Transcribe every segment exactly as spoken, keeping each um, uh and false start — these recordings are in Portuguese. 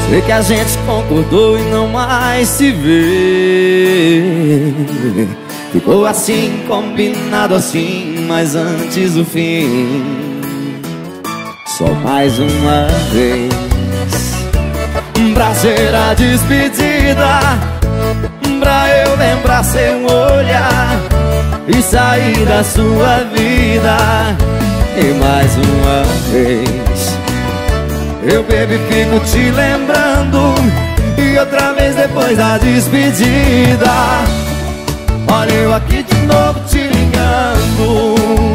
Sei que a gente concordou e não mais se vê. Ficou assim, combinado assim, mas antes do fim. Só mais uma vez, pra ser a despedida, pra eu lembrar seu olhar e sair da sua vida. E mais uma vez, eu bebo e fico te lembrando, e outra vez depois da despedida. Olha eu aqui de novo te ligando.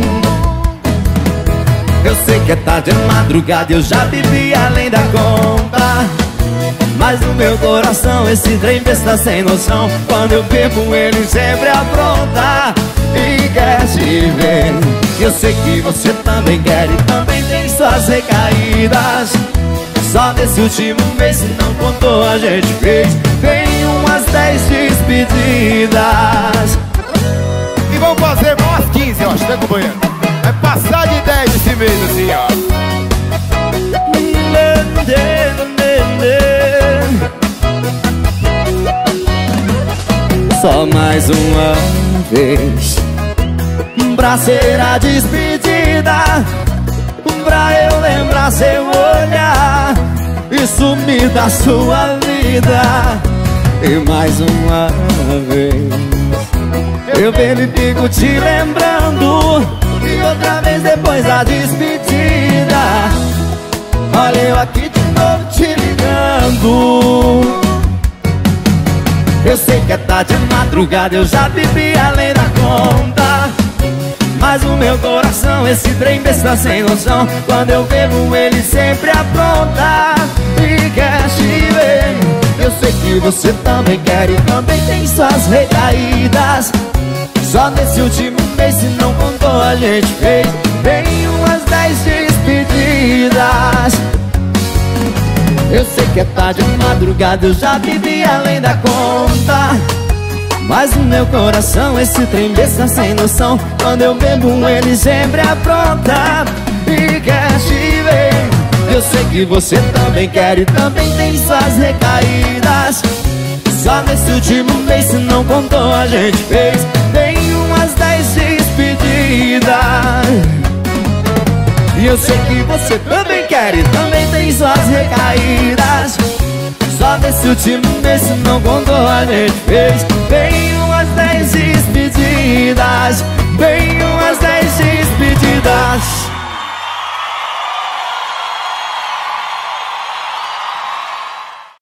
Eu sei que é tarde, é madrugada, eu já bebi além da conta, mas no meu coração esse trem besta sem noção. Quando eu bebo ele sempre apronta e quer te ver. Eu sei que você também quer e também tem suas recaídas. Só nesse último mês, se não contou, a gente fez bem umas dez despedidas. E vamos fazer mais quinze, ó, tá acompanhando. Vai passar de dez esse mês assim, ó. Só mais uma vez, pra ser a despedida, pra eu lembrar seu olhar e sumir da sua vida. E mais uma vez, eu bebo e fico te lembrando, e outra vez depois da despedida. Olha eu aqui de novo te ligando. Eu sei que é tarde, é madrugada, eu já bebi além da conta, mas o meu coração esse trem besta sem noção. Quando eu bebo ele sempre apronta e quer te ver. Eu sei que você também quer e também tem suas recaídas. Só nesse último mês, se não contou, a gente fez bem umas dez despedidas. Eu sei que é tarde, é madrugada, eu já bebi além da conta, mas no meu coração esse trem besta sem noção. Quando eu bebo ele sempre apronta e quer te ver. Eu sei que você também quer e também tem suas recaídas. Só nesse último mês, se não contou, a gente fez bem umas dez despedidas. E eu sei que você também quer e também tem suas recaídas. Só nesse último mês, se não contou, a gente fez bem umas dez despedidas. Bem